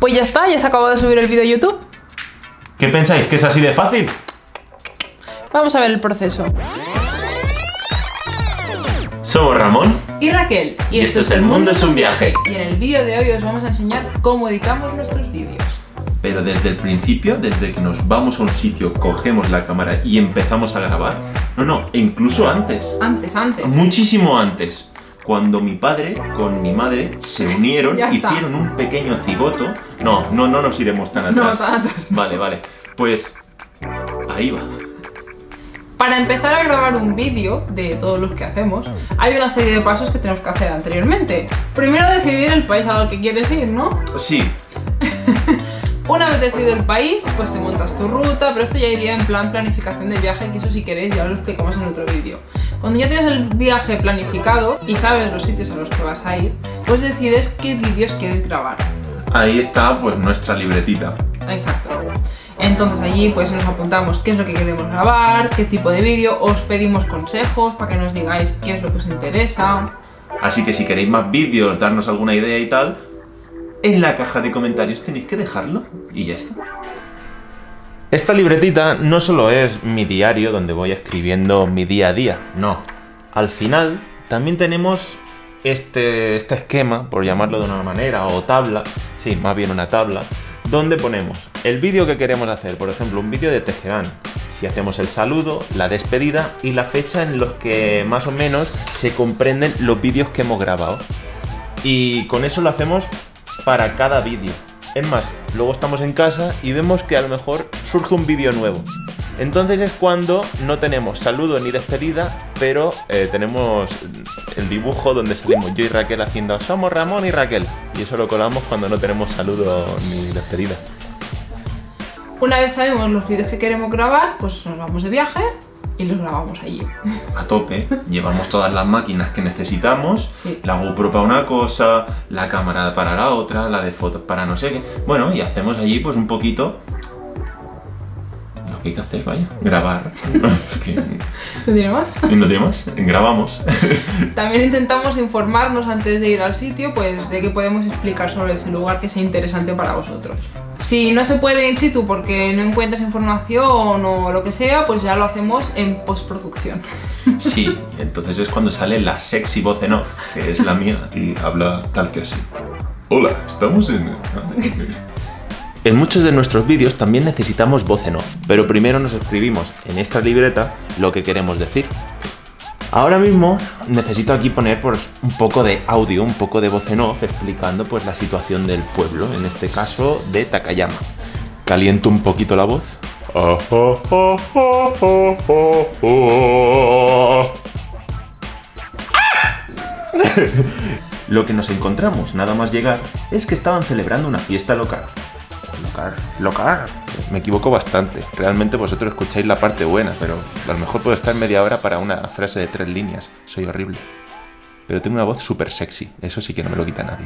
Pues ya está, ya se acabó de subir el vídeo a YouTube. ¿Qué pensáis? ¿Que es así de fácil? Vamos a ver el proceso. Somos Ramón Y Raquel. Y esto es El Mundo es un Viaje. Y en el vídeo de hoy os vamos a enseñar cómo editamos nuestros vídeos. Pero desde el principio, desde que nos vamos a un sitio, cogemos la cámara y empezamos a grabar. No, incluso antes. Antes. Muchísimo antes. Cuando mi padre con mi madre se unieron, hicieron un pequeño cigoto. No nos iremos tan atrás. No, tan atrás. Vale. Pues ahí va. Para empezar a grabar un vídeo de todos los que hacemos, hay una serie de pasos que tenemos que hacer anteriormente. Primero decidir el país al que quieres ir, ¿no? Sí. Una vez decidido el país, pues te montas tu ruta, pero esto ya iría en plan planificación de viaje, que eso si queréis ya lo explicamos en otro vídeo. Cuando ya tienes el viaje planificado y sabes los sitios a los que vas a ir, pues decides qué vídeos quieres grabar. Ahí está pues nuestra libretita. Exacto. Entonces allí pues nos apuntamos qué es lo que queremos grabar, qué tipo de vídeo, os pedimos consejos para que nos digáis qué es lo que os interesa. Así que si queréis más vídeos, darnos alguna idea y tal, en la caja de comentarios tenéis que dejarlo y ya está. Esta libretita no solo es mi diario donde voy escribiendo mi día a día, no. Al final también tenemos este esquema, por llamarlo de una manera, o tabla, sí, más bien una tabla, donde ponemos el vídeo que queremos hacer, por ejemplo, un vídeo de TGAN, si hacemos el saludo, la despedida y la fecha en los que más o menos se comprenden los vídeos que hemos grabado. Y con eso lo hacemos para cada vídeo. Es más, luego estamos en casa y vemos que a lo mejor surge un vídeo nuevo. Entonces es cuando no tenemos saludo ni despedida, pero tenemos el dibujo donde salimos yo y Raquel haciendo Somos Ramón y Raquel. Y eso lo colamos cuando no tenemos saludo ni despedida. Una vez sabemos los vídeos que queremos grabar, pues nos vamos de viaje y los grabamos allí. A tope, llevamos todas las máquinas que necesitamos, sí. La GoPro para una cosa, la cámara para la otra, la de fotos para no sé qué. Bueno, y hacemos allí pues un poquito lo que hay que hacer, vaya, grabar. ¿No tiene más? ¿No tiene más? Grabamos. También intentamos informarnos antes de ir al sitio, pues de qué podemos explicar sobre ese lugar que sea interesante para vosotros. Si no se puede in situ porque no encuentras información o lo que sea, pues ya lo hacemos en postproducción. Sí, entonces es cuando sale la sexy voz en off, que es la mía, y habla tal que así. Hola, estamos en... En muchos de nuestros vídeos también necesitamos voz en off, pero primero nos escribimos en esta libreta lo que queremos decir. Ahora mismo necesito aquí poner pues, un poco de audio, un poco de voz en off explicando pues la situación del pueblo, en este caso de Takayama. Caliento un poquito la voz. Lo que nos encontramos nada más llegar es que estaban celebrando una fiesta local. Local. Me equivoco bastante. Realmente vosotros escucháis la parte buena, pero a lo mejor puedo estar media hora para una frase de 3 líneas. Soy horrible. Pero tengo una voz súper sexy. Eso sí que no me lo quita nadie.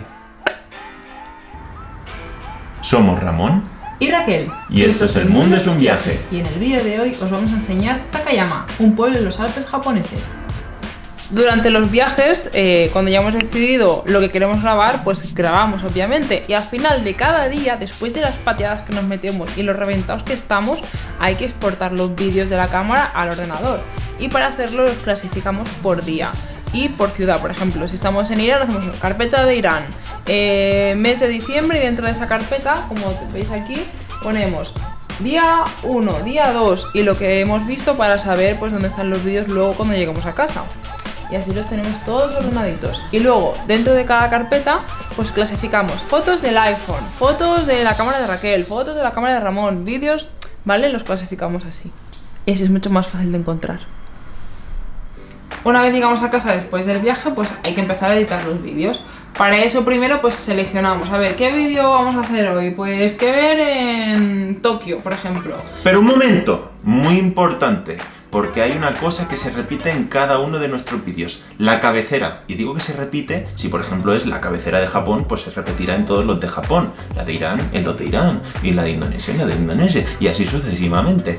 Somos Ramón y Raquel. Y esto es El Mundo es un Viaje. Y en el vídeo de hoy os vamos a enseñar Takayama, un pueblo en los Alpes japoneses. Durante los viajes, cuando ya hemos decidido lo que queremos grabar, pues grabamos obviamente. Y al final de cada día, después de las pateadas que nos metemos y los reventados que estamos, hay que exportar los vídeos de la cámara al ordenador. Y para hacerlo los clasificamos por día y por ciudad. Por ejemplo, si estamos en Irán, hacemos una carpeta de Irán, mes de diciembre, y dentro de esa carpeta, como veis aquí, ponemos día 1, día 2 y lo que hemos visto para saber pues dónde están los vídeos luego cuando lleguemos a casa. Y así los tenemos todos ordenaditos. Y luego, dentro de cada carpeta, pues clasificamos fotos del iPhone, fotos de la cámara de Raquel, fotos de la cámara de Ramón, vídeos, ¿vale? Los clasificamos así. Y así es mucho más fácil de encontrar. Una vez llegamos a casa después del viaje, pues hay que empezar a editar los vídeos. Para eso primero pues seleccionamos, a ver, ¿qué vídeo vamos a hacer hoy? Pues qué ver en Tokio, por ejemplo. Pero un momento, muy importante. Porque hay una cosa que se repite en cada uno de nuestros vídeos, la cabecera. Y digo que se repite, si por ejemplo es la cabecera de Japón, pues se repetirá en todos los de Japón. La de Irán, en los de Irán. Y la de Indonesia, en la de Indonesia. Y así sucesivamente.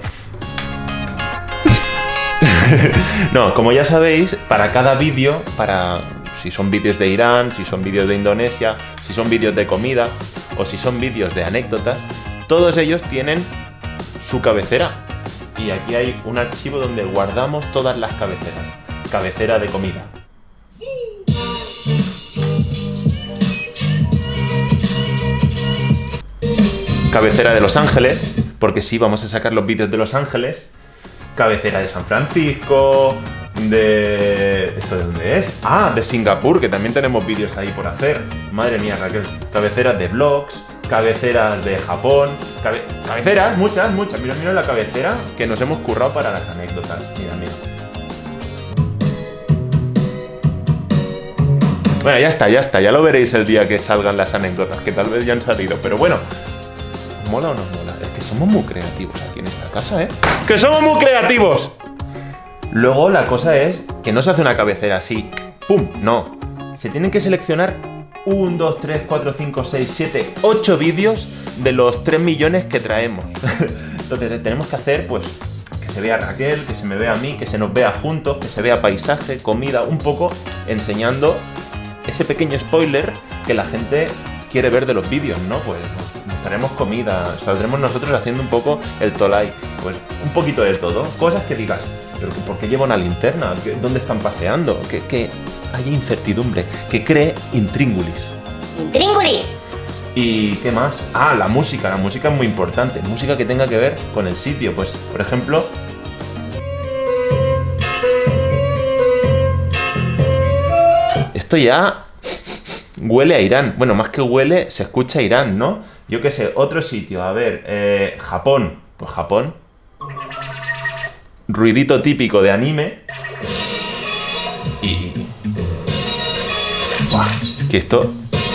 No, como ya sabéis, para cada vídeo, si son vídeos de Irán, si son vídeos de Indonesia, si son vídeos de comida, o si son vídeos de anécdotas, todos ellos tienen su cabecera. Y aquí hay un archivo donde guardamos todas las cabeceras. Cabecera de comida. Cabecera de Los Ángeles, porque sí, vamos a sacar los vídeos de Los Ángeles. Cabecera de San Francisco, de... ¿Esto de dónde es? Ah, de Singapur, que también tenemos vídeos ahí por hacer. Madre mía, Raquel. Cabeceras de vlogs, cabeceras de Japón, cabeceras, muchas. Mira la cabecera que nos hemos currado para las anécdotas. Mira. Bueno, ya está, ya lo veréis el día que salgan las anécdotas, que tal vez ya han salido, pero bueno. ¿Mola o no mola? Es que somos muy creativos aquí en esta casa, ¿eh? ¡Que somos muy creativos! Luego la cosa es que no se hace una cabecera así, ¡pum! No. Se tienen que seleccionar 1, 2, 3, 4, 5, 6, 7, 8 vídeos de los 3 millones que traemos. Entonces tenemos que hacer, pues, que se vea Raquel, que se me vea a mí, que se nos vea juntos, que se vea paisaje, comida, un poco enseñando ese pequeño spoiler que la gente quiere ver de los vídeos, ¿no? Pues mostraremos comida, saldremos nosotros haciendo un poco el tolai, pues un poquito de todo, cosas que digas, pero ¿por qué lleva una linterna? ¿Dónde están paseando? Que haya incertidumbre, que cree intríngulis. ¡Intríngulis! ¿Y qué más? Ah, la música es muy importante, música que tenga que ver con el sitio, pues por ejemplo... Esto ya huele a Irán. Bueno, más que huele, se escucha a Irán, ¿no? Yo qué sé, otro sitio. A ver, Japón. Pues Japón. Ruidito típico de anime. Y... ¡buah! Es que esto...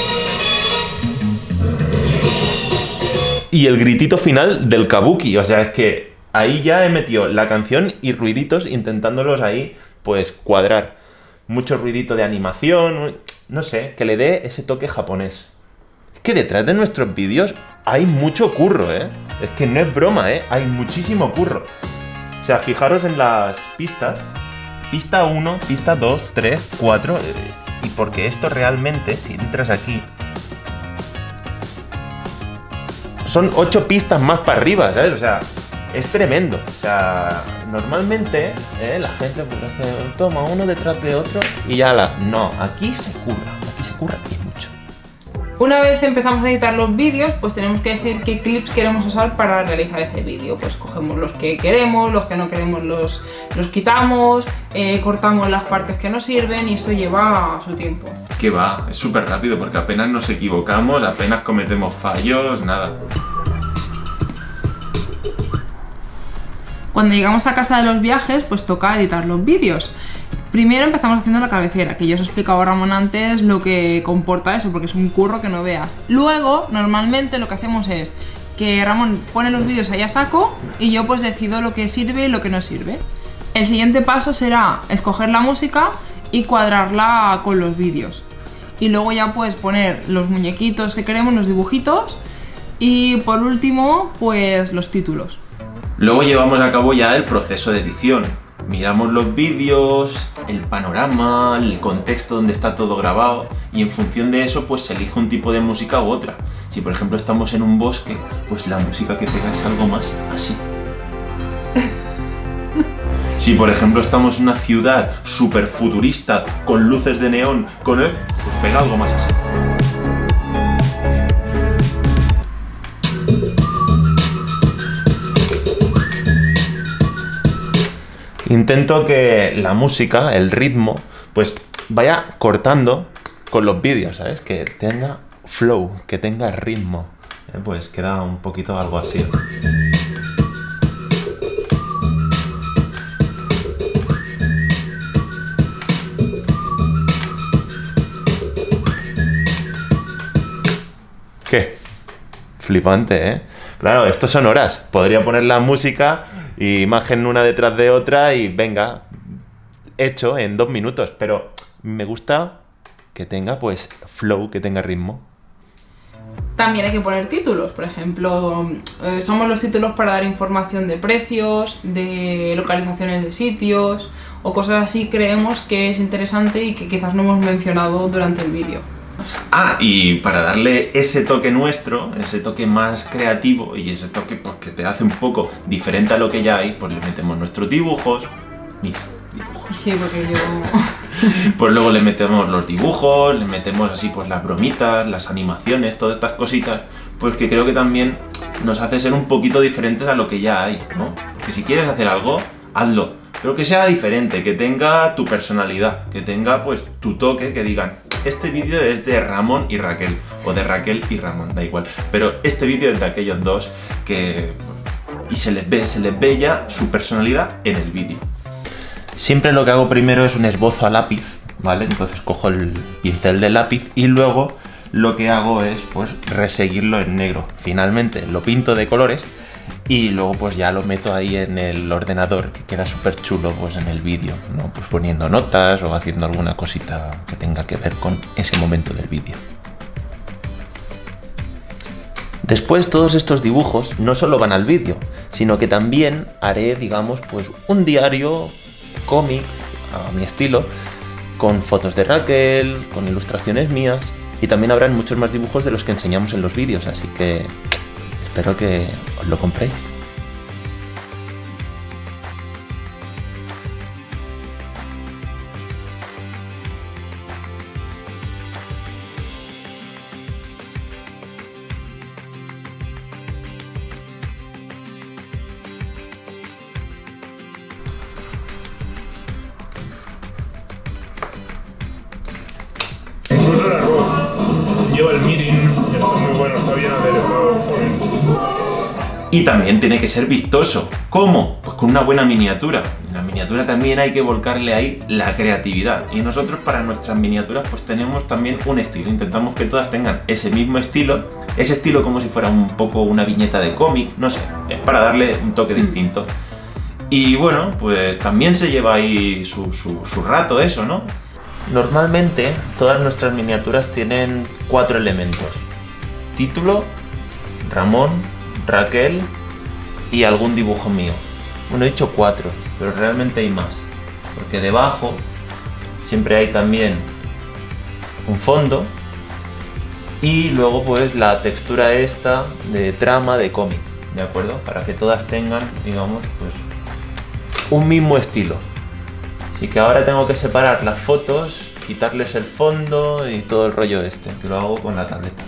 Y el gritito final del kabuki. O sea, es que ahí ya he metido la canción y ruiditos intentándolos ahí, pues, cuadrar. Mucho ruidito de animación, no sé, que le dé ese toque japonés. Es que detrás de nuestros vídeos hay mucho curro, ¿eh? Es que no es broma, ¿eh? Hay muchísimo curro. O sea, fijaros en las pistas. Pista 1, pista 2, 3, 4... y porque esto realmente, si entras aquí... son 8 pistas más para arriba, ¿sabes? O sea... es tremendo, o sea, normalmente la gente pues hace, toma uno detrás de otro y ya la... No, aquí se curra y mucho. Una vez empezamos a editar los vídeos, pues tenemos que decir qué clips queremos usar para realizar ese vídeo. Pues cogemos los que queremos, los que no queremos los quitamos, cortamos las partes que no sirven y esto lleva su tiempo. ¿Qué va? Es súper rápido porque apenas nos equivocamos, apenas cometemos fallos, nada. Cuando llegamos a casa de los viajes, pues toca editar los vídeos. Primero empezamos haciendo la cabecera, que ya os he explicado a Ramón antes lo que comporta eso, porque es un curro que no veas. Luego, normalmente lo que hacemos es que Ramón pone los vídeos ahí a saco y yo pues decido lo que sirve y lo que no sirve. El siguiente paso será escoger la música y cuadrarla con los vídeos. Y luego ya pues poner los muñequitos que queremos, los dibujitos y por último pues los títulos. Luego llevamos a cabo ya el proceso de edición. Miramos los vídeos, el panorama, el contexto donde está todo grabado y en función de eso pues se elige un tipo de música u otra. Si por ejemplo estamos en un bosque, pues la música que pega es algo más así. Si por ejemplo estamos en una ciudad súper futurista, con luces de neón, pues pega algo más así. Intento que la música, el ritmo, pues vaya cortando con los vídeos, ¿sabes? Que tenga flow, que tenga ritmo. Pues queda un poquito algo así. ¿Qué? Flipante, ¿eh? Claro, esto son horas. Podría poner la música y imagen una detrás de otra y venga, hecho en 2 minutos. Pero me gusta que tenga, pues, flow, que tenga ritmo. También hay que poner títulos, por ejemplo, somos los títulos para dar información de precios, de localizaciones de sitios o cosas así. Creemos que es interesante y que quizás no hemos mencionado durante el vídeo. Ah, y para darle ese toque nuestro, ese toque más creativo y ese toque pues, que te hace un poco diferente a lo que ya hay, pues le metemos nuestros dibujos, mis dibujos. Sí, porque yo... Pues luego le metemos los dibujos, le metemos así pues las bromitas, las animaciones, todas estas cositas, pues que creo que también nos hace ser un poquito diferentes a lo que ya hay, ¿no? Que si quieres hacer algo, hazlo, pero que sea diferente, que tenga tu personalidad, que tenga pues tu toque, que digan, este vídeo es de Ramón y Raquel, o de Raquel y Ramón, da igual, pero este vídeo es de aquellos dos que... y se les ve ya su personalidad en el vídeo. Siempre lo que hago primero es un esbozo a lápiz, ¿vale? Entonces cojo el pincel de lápiz y luego lo que hago es pues reseguirlo en negro. Finalmente lo pinto de colores y luego pues ya lo meto ahí en el ordenador, que queda súper chulo pues en el vídeo, ¿no? Pues poniendo notas o haciendo alguna cosita que tenga que ver con ese momento del vídeo. Después todos estos dibujos no solo van al vídeo, sino que también haré, digamos, pues un diario cómic a mi estilo, con fotos de Raquel, con ilustraciones mías, y también habrán muchos más dibujos de los que enseñamos en los vídeos, así que espero que os lo compréis. Lleva el mirin, está muy bueno, está bien aderezado por él. Y también tiene que ser vistoso. ¿Cómo? Pues con una buena miniatura. En la miniatura también hay que volcarle ahí la creatividad. Y nosotros para nuestras miniaturas pues tenemos también un estilo. Intentamos que todas tengan ese mismo estilo. Ese estilo como si fuera un poco una viñeta de cómic, no sé. Es para darle un toque distinto. Y bueno, pues también se lleva ahí su rato eso, ¿no? Normalmente todas nuestras miniaturas tienen 4 elementos: título, Ramón, Raquel y algún dibujo mío. Bueno, he dicho 4, pero realmente hay más, porque debajo siempre hay también un fondo y luego pues la textura esta de trama de cómic, ¿de acuerdo? Para que todas tengan, digamos, pues un mismo estilo. Así que ahora tengo que separar las fotos, quitarles el fondo y todo el rollo este, que lo hago con la tableta.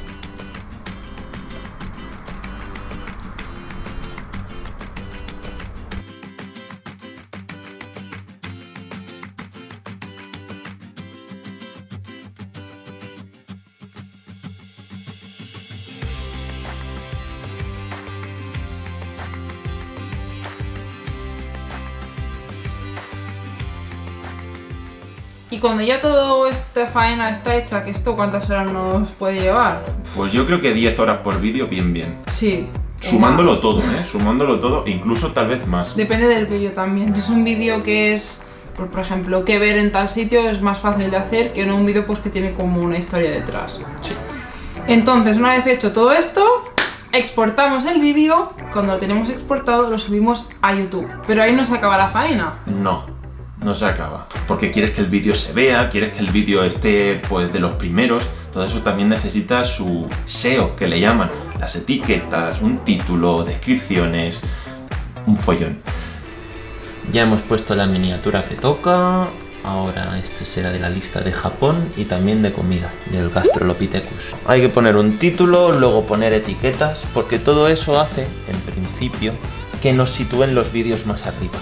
Y cuando ya todo esta faena está hecha, que esto ¿cuántas horas nos puede llevar? Pues yo creo que 10 horas por vídeo bien. Sí. Sumándolo todo, sumándolo todo, incluso tal vez más. Depende del vídeo también. Si es un vídeo que es, por ejemplo, qué ver en tal sitio, es más fácil de hacer que no un vídeo pues que tiene como una historia detrás. Sí. Entonces, una vez hecho todo esto, exportamos el vídeo. Cuando lo tenemos exportado, lo subimos a YouTube. Pero ahí no se acaba la faena. No se acaba. Porque quieres que el vídeo se vea, quieres que el vídeo esté pues de los primeros. Todo eso también necesita su SEO, que le llaman. Las etiquetas, un título, descripciones, un follón. Ya hemos puesto la miniatura que toca. Ahora este será de la lista de Japón y también de comida, del Gastrolopithecus. Hay que poner un título, luego poner etiquetas, porque todo eso hace, en principio, que nos sitúen los vídeos más arriba.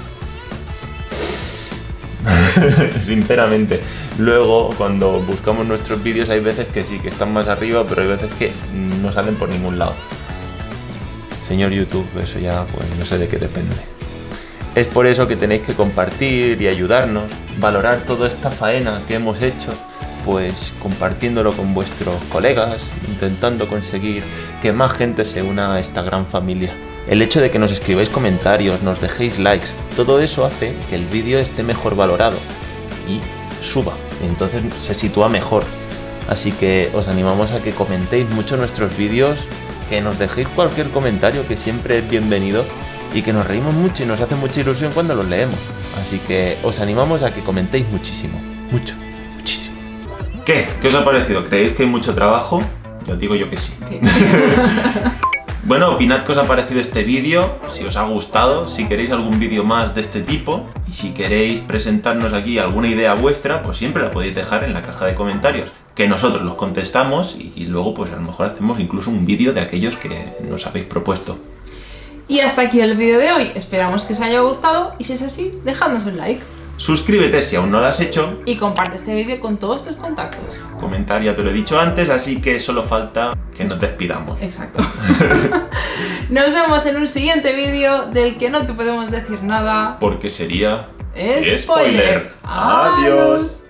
Sinceramente. Luego, cuando buscamos nuestros vídeos, hay veces que sí, que están más arriba, pero hay veces que no salen por ningún lado. Señor YouTube, eso ya pues no sé de qué depende. Es por eso que tenéis que compartir y ayudarnos, valorar toda esta faena que hemos hecho, pues compartiéndolo con vuestros colegas, intentando conseguir que más gente se una a esta gran familia. El hecho de que nos escribáis comentarios, nos dejéis likes, todo eso hace que el vídeo esté mejor valorado y suba, entonces se sitúa mejor. Así que os animamos a que comentéis mucho nuestros vídeos, que nos dejéis cualquier comentario, que siempre es bienvenido, y que nos reímos mucho y nos hace mucha ilusión cuando los leemos. Así que os animamos a que comentéis muchísimo, muchísimo. ¿Qué? ¿Qué os ha parecido? ¿Creéis que hay mucho trabajo? Yo digo yo que sí. Sí. Bueno, opinad qué os ha parecido este vídeo, si os ha gustado, si queréis algún vídeo más de este tipo y si queréis presentarnos aquí alguna idea vuestra, pues siempre la podéis dejar en la caja de comentarios, que nosotros los contestamos y luego pues a lo mejor hacemos incluso un vídeo de aquellos que nos habéis propuesto. Y hasta aquí el vídeo de hoy, esperamos que os haya gustado y si es así, dejadnos un like. Suscríbete si aún no lo has hecho. Y comparte este vídeo con todos tus contactos. Comentar ya te lo he dicho antes, así que solo falta que nos despidamos. Exacto. Nos vemos en un siguiente vídeo del que no te podemos decir nada. Porque sería... ¡Spoiler! ¡Adiós!